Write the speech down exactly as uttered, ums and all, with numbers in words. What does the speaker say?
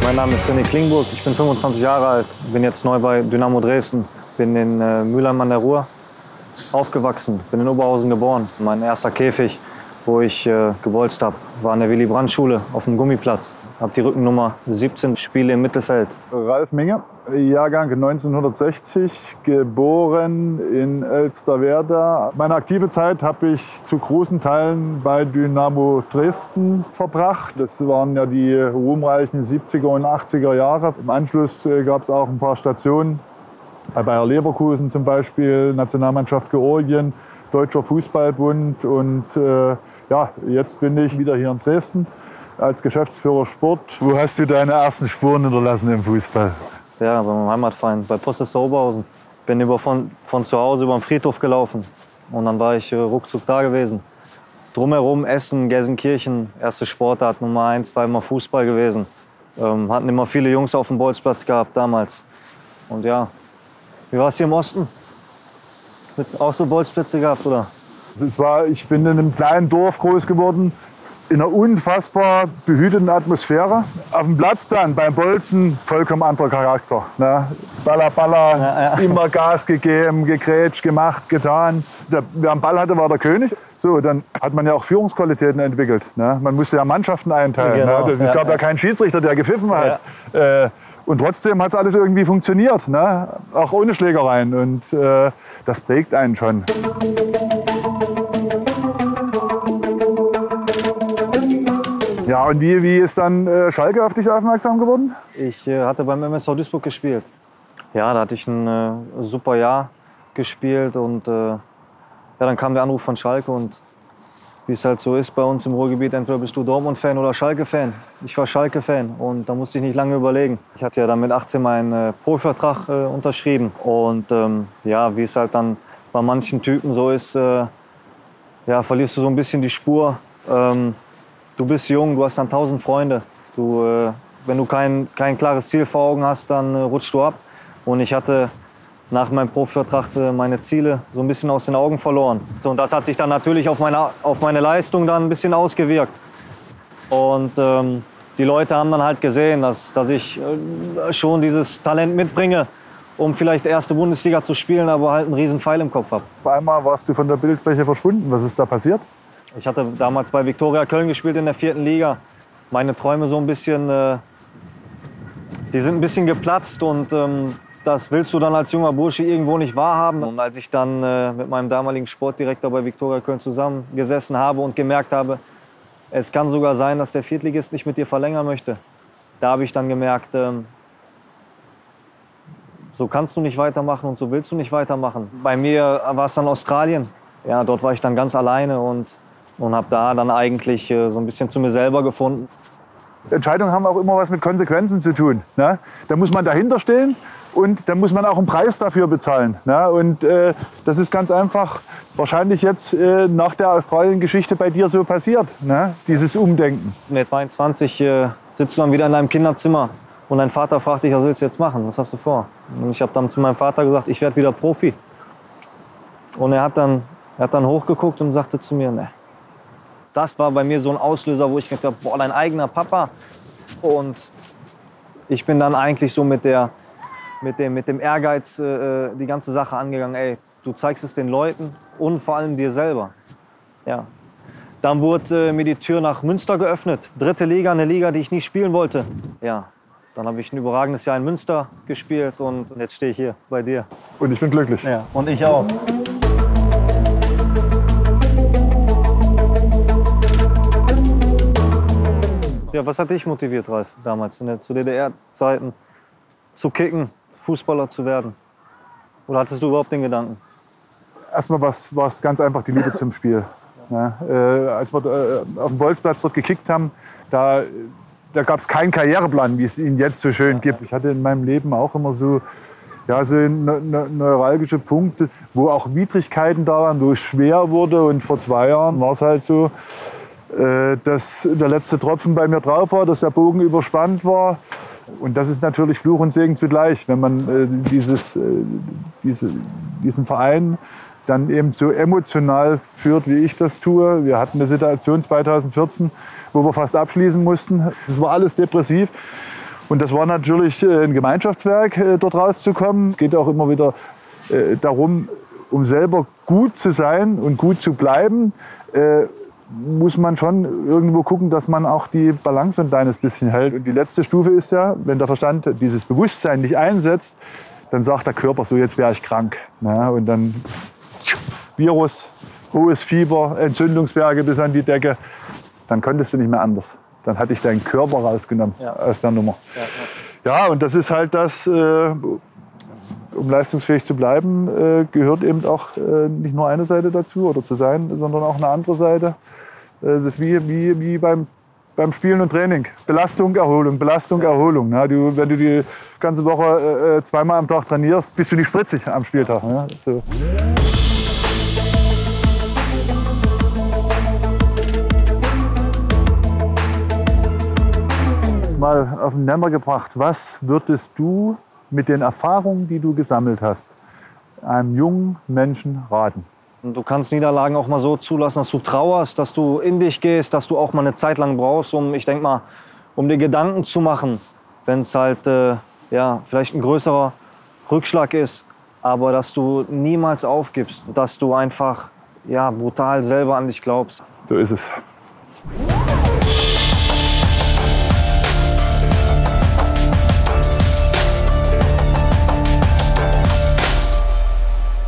Mein Name ist René Klingburg, ich bin fünfundzwanzig Jahre alt, bin jetzt neu bei Dynamo Dresden, bin in äh, Mülheim an der Ruhr aufgewachsen, bin in Oberhausen geboren. Mein erster Käfig, wo ich äh, gebolzt habe, war in der Willy-Brandt-Schule auf dem Gummiplatz. Habe die Rückennummer siebzehn, Spiele im Mittelfeld. Ralf Minge, Jahrgang neunzehnhundertsechzig, geboren in Elsterwerda. Meine aktive Zeit habe ich zu großen Teilen bei Dynamo Dresden verbracht. Das waren ja die ruhmreichen siebziger und achtziger Jahre. Im Anschluss gab es auch ein paar Stationen, bei Bayer Leverkusen zum Beispiel, Nationalmannschaft Georgien, Deutscher Fußballbund. Und äh, ja, jetzt bin ich wieder hier in Dresden als Geschäftsführer Sport. Wo hast du deine ersten Spuren hinterlassen im Fußball? Ja, bei meinem Heimatverein, bei Postester Oberhausen. Bin über von, von zu Hause über den Friedhof gelaufen und dann war ich äh, ruckzuck da gewesen. Drumherum Essen, Gelsenkirchen, erste Sportart Nummer eins, war immer Fußball gewesen. Ähm, hatten immer viele Jungs auf dem Bolzplatz gehabt damals. Und ja, wie war es hier im Osten? Mit auch so Bolzplätze gehabt, oder? Das war, ich bin in einem kleinen Dorf groß geworden, in einer unfassbar behüteten Atmosphäre. Auf dem Platz dann, beim Bolzen, vollkommen anderer Charakter. Ne? Baller, baller, ja, ja. Immer Gas gegeben, gegrätscht, gemacht, getan. Der, wer am Ball hatte, war der König. So, dann hat man ja auch Führungsqualitäten entwickelt. Ne? Man musste ja Mannschaften einteilen. Genau. Ne? Es gab ja, ja keinen Schiedsrichter, der gepfiffen hat. Ja. Äh, und trotzdem hat es alles irgendwie funktioniert, ne? Auch ohne Schlägereien. Und äh, das prägt einen schon. Ja, und wie, wie ist dann äh, Schalke auf dich aufmerksam geworden? Ich äh, hatte beim M S V Duisburg gespielt. Ja, da hatte ich ein äh, super Jahr gespielt und äh, ja, dann kam der Anruf von Schalke und wie es halt so ist bei uns im Ruhrgebiet, entweder bist du Dortmund-Fan oder Schalke-Fan. Ich war Schalke-Fan und da musste ich nicht lange überlegen. Ich hatte ja dann mit achtzehn meinen äh, Profivertrag äh, unterschrieben und ähm, ja, wie es halt dann bei manchen Typen so ist, äh, ja, verlierst du so ein bisschen die Spur. Ähm, Du bist jung, du hast dann tausend Freunde. Du, äh, wenn du kein, kein klares Ziel vor Augen hast, dann äh, rutschst du ab. Und ich hatte nach meinem Profivertrag äh, meine Ziele so ein bisschen aus den Augen verloren. Und das hat sich dann natürlich auf meine, auf meine Leistung dann ein bisschen ausgewirkt. Und ähm, die Leute haben dann halt gesehen, dass, dass ich äh, schon dieses Talent mitbringe, um vielleicht erste Bundesliga zu spielen, aber halt einen riesen Pfeil im Kopf habe. Auf einmal warst du von der Bildfläche verschwunden. Was ist da passiert? Ich hatte damals bei Viktoria Köln gespielt in der vierten Liga. Meine Träume so ein bisschen, äh, die sind ein bisschen geplatzt und ähm, das willst du dann als junger Bursche irgendwo nicht wahrhaben. Und als ich dann äh, mit meinem damaligen Sportdirektor bei Viktoria Köln zusammengesessen habe und gemerkt habe, es kann sogar sein, dass der Viertligist nicht mit dir verlängern möchte, da habe ich dann gemerkt, ähm, so kannst du nicht weitermachen und so willst du nicht weitermachen. Bei mir war es dann Australien. Ja, dort war ich dann ganz alleine und Und habe da dann eigentlich äh, so ein bisschen zu mir selber gefunden. Entscheidungen haben auch immer was mit Konsequenzen zu tun. Ne? Da muss man dahinter stehen und da muss man auch einen Preis dafür bezahlen. Ne? Und äh, das ist ganz einfach wahrscheinlich jetzt äh, nach der Australien-Geschichte bei dir so passiert, ne? Dieses Umdenken. Mit zweiundzwanzig äh, sitzt du dann wieder in deinem Kinderzimmer und dein Vater fragt dich, was willst du jetzt machen? Was hast du vor? Und ich habe dann zu meinem Vater gesagt, ich werde wieder Profi. Und er hat dann, er hat dann hochgeguckt und sagte zu mir, ne. Das war bei mir so ein Auslöser, wo ich gedacht habe, boah, dein eigener Papa. Und ich bin dann eigentlich so mit, der, mit, dem, mit dem Ehrgeiz äh, die ganze Sache angegangen. Ey, du zeigst es den Leuten und vor allem dir selber. Ja. Dann wurde äh, mir die Tür nach Münster geöffnet. Dritte Liga, eine Liga, die ich nie spielen wollte. Ja. Dann habe ich ein überragendes Jahr in Münster gespielt und jetzt stehe ich hier bei dir. Und ich bin glücklich. Ja, und ich auch. Ja, was hat dich motiviert, Ralf, damals, in der, zu D D R-Zeiten, zu kicken, Fußballer zu werden? Oder hattest du überhaupt den Gedanken? Erstmal war es ganz einfach die Liebe zum Spiel. Ja, äh, als wir äh, auf dem Bolzplatz dort gekickt haben, da, da gab es keinen Karriereplan, wie es ihn jetzt so schön gibt. Ich hatte in meinem Leben auch immer so, ja, so ne, ne, neuralgische Punkte, wo auch Widrigkeiten da waren, wo es schwer wurde. Und vor zwei Jahren war es halt so, dass der letzte Tropfen bei mir drauf war, dass der Bogen überspannt war. Und das ist natürlich Fluch und Segen zugleich, wenn man äh, dieses, äh, diese, diesen Verein dann eben so emotional führt, wie ich das tue. Wir hatten eine Situation zweitausendvierzehn, wo wir fast abschließen mussten. Das war alles depressiv. Und das war natürlich ein Gemeinschaftswerk, dort rauszukommen. Es geht auch immer wieder darum, um selber gut zu sein und gut zu bleiben, muss man schon irgendwo gucken, dass man auch die Balance ein kleines bisschen hält. Und die letzte Stufe ist ja, wenn der Verstand dieses Bewusstsein nicht einsetzt, dann sagt der Körper so, jetzt wäre ich krank. Ja, und dann Virus, hohes Fieber, Entzündungsberge bis an die Decke. Dann konntest du nicht mehr anders. Dann hatte ich deinen Körper rausgenommen ja. aus der Nummer. Ja, ja. ja, und das ist halt das, äh, um leistungsfähig zu bleiben, äh, gehört eben auch äh, nicht nur eine Seite dazu oder zu sein, sondern auch eine andere Seite. Das ist wie, wie, wie beim, beim Spielen und Training. Belastung, Erholung, Belastung, Erholung. Ja, du, wenn du die ganze Woche äh, zweimal am Tag trainierst, bist du nicht spritzig am Spieltag. Ja, so. Jetzt mal auf den Nenner gebracht. Was würdest du mit den Erfahrungen, die du gesammelt hast, einem jungen Menschen raten? Du kannst Niederlagen auch mal so zulassen, dass du trauerst, dass du in dich gehst, dass du auch mal eine Zeit lang brauchst, um, ich denke mal, um dir Gedanken zu machen, wenn es halt äh, ja, vielleicht ein größerer Rückschlag ist, aber dass du niemals aufgibst, dass du einfach ja, brutal selber an dich glaubst. So ist es.